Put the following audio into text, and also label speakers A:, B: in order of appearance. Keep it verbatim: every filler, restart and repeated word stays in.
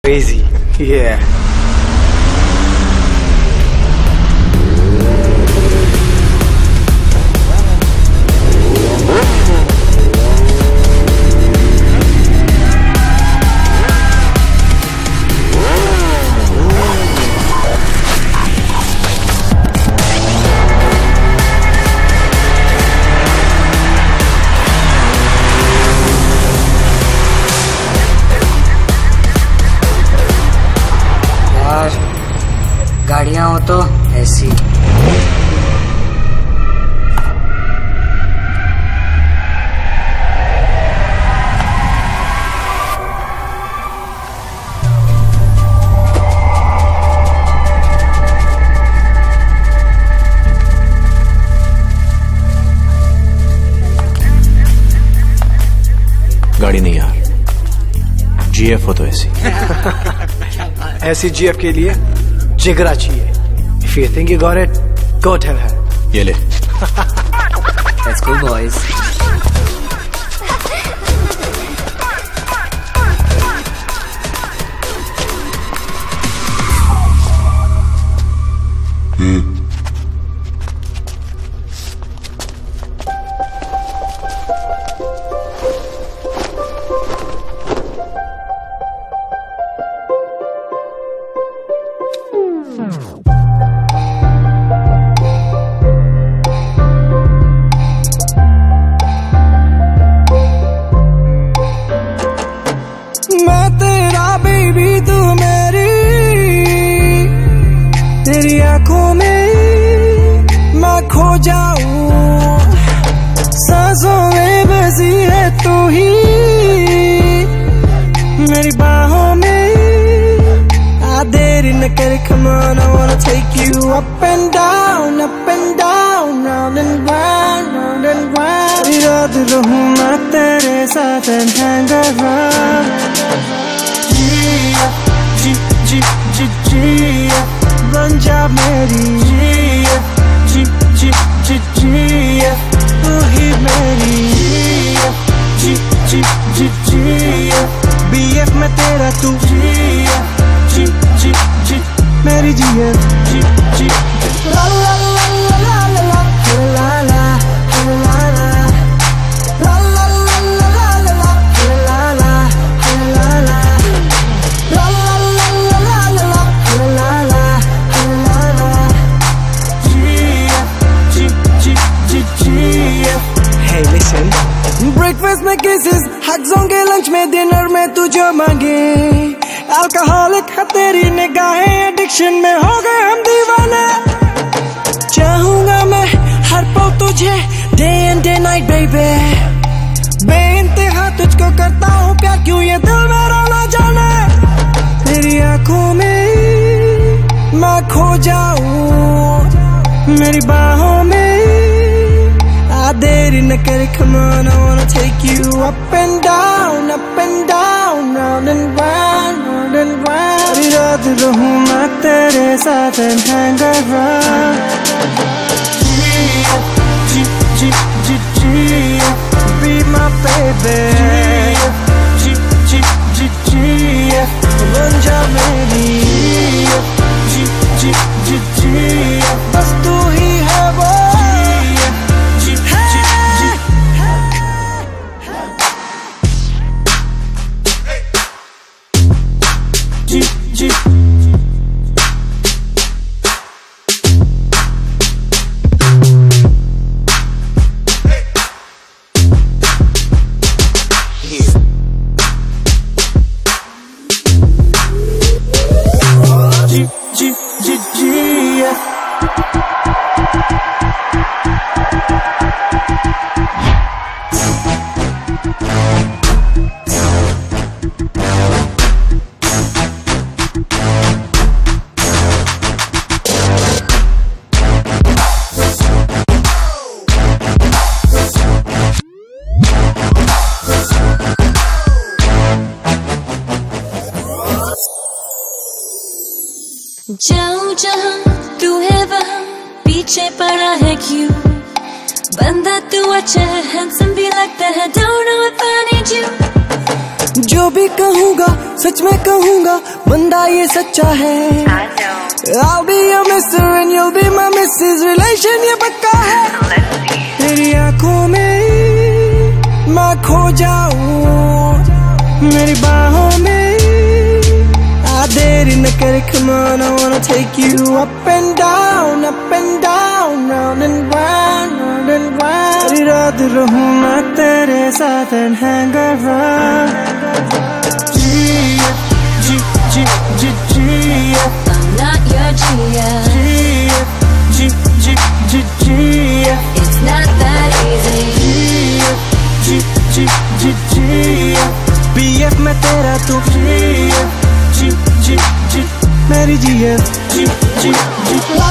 A: Crazy, yeah.
B: गाड़ियां हो तो ऐसी।
C: गाड़ी नहीं यार, जीएफ हो तो ऐसी।
A: ऐसी जीएफ के लिए जिगरा चाहिए। If you think you got it, go tell her.
C: ये ले।
B: Let's go boys.
C: हम्म।
D: मैं तेरा बेबी तू मेरी, तेरी आंखों में मैं खो जाऊं, सांसों में बसी है तू ही मेरी बाहों में। आ देरी न कर, come on, I wanna take you up and down, up and down, round and round, round and round। तेरी रात रहूं मैं तेरे साथ and hang around। जी जी जी जी बन जा मेरी, जी जी जी जी तू ही मेरी, जी जी जी जी बीएफ में तेरा तू, जी जी जी मेरी जीएफ, जी जी ला ला ला ला ला ला ला ला ब्रेकफास्ट में किसेस, हग्स होंगे लंच में, डिनर में तू जो मांगे। अल्कोहलिक है तेरी निगाहें, एडिक्शन में हो गए हम दीवाने। चाहूंगा मैं हर पल तुझे, day and day night baby. बेइंतहा तुझको करता हूँ प्यार, क्यों ये दिल मेरा ना जाने। तेरी आंखों में मैं खो जाऊं, मेरी बाहों में आ देरी न कर, come on, I wanna take you up and down, up and down, round and round, round and round। तेरी रात रहूं मैं तेरे साथ and hang around। जी जी जी जी be my baby, जी जी जी जी बन जा मेरी, जी जी जी जी बस तू ही है वो। G G G G G G yeah.
E: जाऊं जहां तू है वहां, पीछे पड़ा है क्यों। बंदा तू अच्छा है, हैंडसम भी लगता है, don't know if I need you।
D: जो भी कहूँगा सच में कहूँगा, बंदा ये सच्चा है। I'll be your mister and you'll be my missus, relation ये पक्का है। तेरी आँखों में मैं खो जाऊँ, मेरी बाहों में आ देरी न कर। Come on, I wanna take you up and down, up and down, round and round, round and round। सारी रात रहूँ मैं तेरे साथ and hang around। G F G G G G F,
E: I'm not your G F.
D: G F G G G G F,
E: It's not that easy.
D: G F G G G G F, B F मैं तेरा तू G F G G G मेरी G F G G G